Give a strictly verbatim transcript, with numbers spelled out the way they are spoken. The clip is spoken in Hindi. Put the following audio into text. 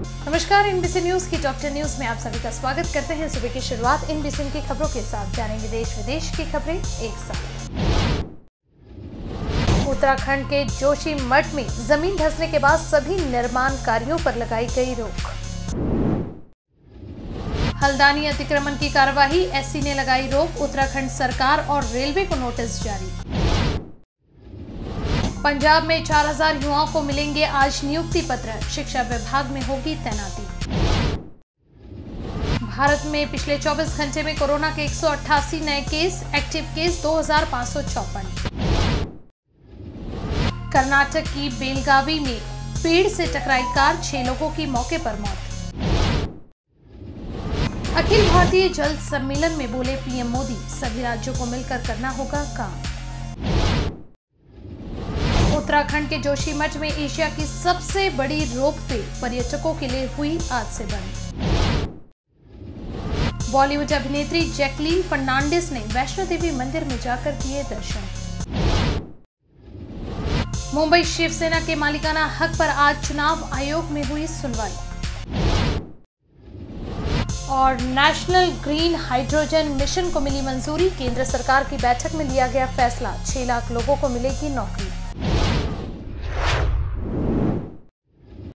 नमस्कार, एनबीसी न्यूज की टॉप टेन न्यूज में आप सभी का स्वागत करते हैं। सुबह की शुरुआत एनबीसी की खबरों के साथ, जानेंगे देश विदेश की खबरें एक साथ। उत्तराखंड के जोशी मठ में जमीन धंसने के बाद सभी निर्माण कार्यों पर लगाई गई रोक। हल्द्वानी अतिक्रमण की कार्यवाही, एससी ने लगाई रोक। उत्तराखंड सरकार और रेलवे को नोटिस जारी। पंजाब में चार हज़ार युवाओं को मिलेंगे आज नियुक्ति पत्र, शिक्षा विभाग में होगी तैनाती। भारत में पिछले चौबीस घंटे में कोरोना के एक सौ अट्ठासी नए केस, एक्टिव केस दो हज़ार पाँच सौ चौपन। कर्नाटक की बेलगावी में पेड़ से टकराई कार, छह लोगों की मौके पर मौत। अखिल भारतीय जल सम्मेलन में बोले पीएम मोदी, सभी राज्यों को मिलकर करना होगा काम। उत्तराखंड के जोशीमठ में एशिया की सबसे बड़ी रोपवे पर्यटकों के लिए हुई आज से बंद। बॉलीवुड अभिनेत्री जैकलीन फर्नांडिस ने वैष्णो देवी मंदिर में जाकर किए दर्शन। मुंबई शिवसेना के मालिकाना हक पर आज चुनाव आयोग में हुई सुनवाई। और नेशनल ग्रीन हाइड्रोजन मिशन को मिली मंजूरी, केंद्र सरकार की बैठक में लिया गया फैसला, छह लाख लोगों को मिलेगी नौकरी।